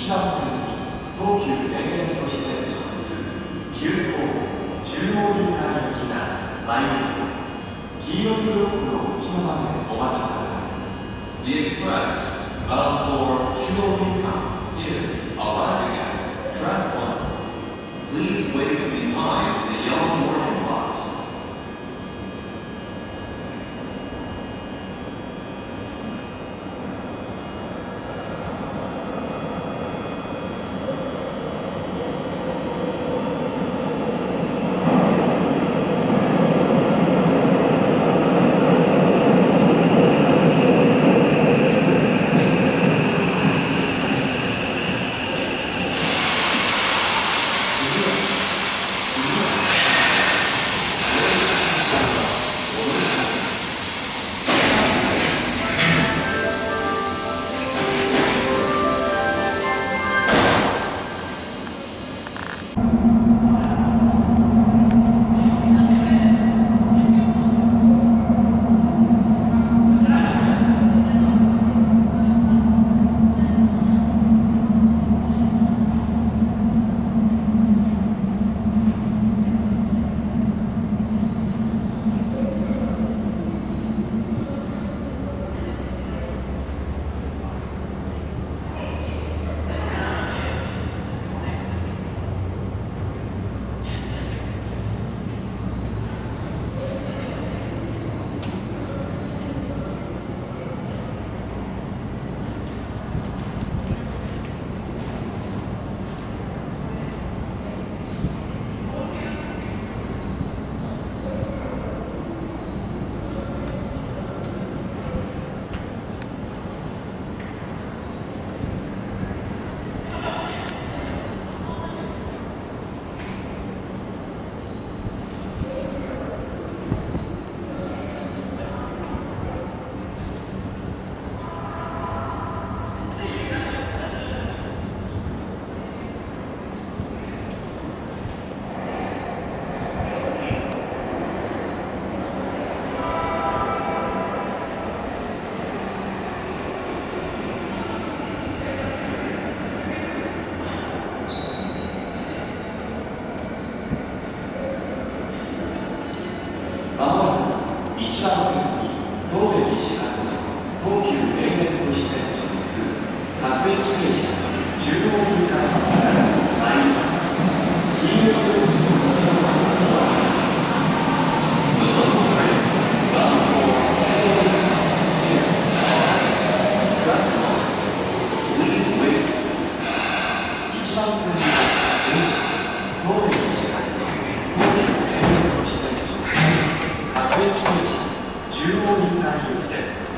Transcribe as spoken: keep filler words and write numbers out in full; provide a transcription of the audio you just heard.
ちばん線に東急田園都市線直通急行中央臨海行きが参ります。黄色いブロックの内側までお待ちください。 The express bound for Chuo-Linkan is arriving at track one. Please wait behind the yellow warning box. いちばん線に当駅始発の東急田園都市線直通各駅停車中央臨海行きが参ります。黄色いブロックの内側までお待ちください。 The local train bound for Chuo-Linkan is on track one. Please wait. いちばん線に電車当駅始発の東急田園都市線直通各駅停車中央臨海行きです。